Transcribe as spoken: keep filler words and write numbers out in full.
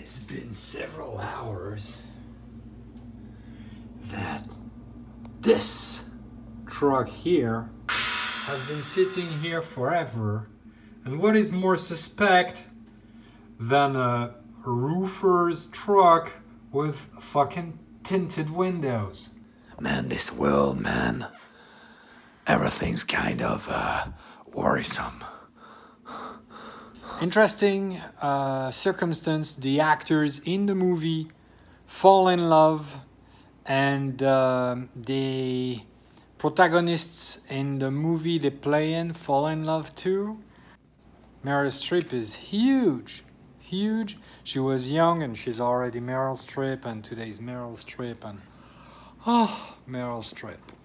It's been several hours that this truck here has been sitting here forever. And what is more suspect than a roofer's truck with fucking tinted windows? Man, this world, man. Everything's kind of uh, worrisome. Interesting uh, circumstance, the actors in the movie fall in love, and uh, the protagonists in the movie they play in fall in love too. Meryl Streep is huge, huge. She was young and she's already Meryl Streep, and today's Meryl Streep, and oh, Meryl Streep.